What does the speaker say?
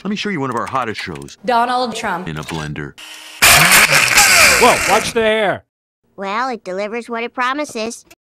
Let me show you one of our hottest shows. Donald Trump. In a blender. Whoa, watch the hair. Well, it delivers what it promises.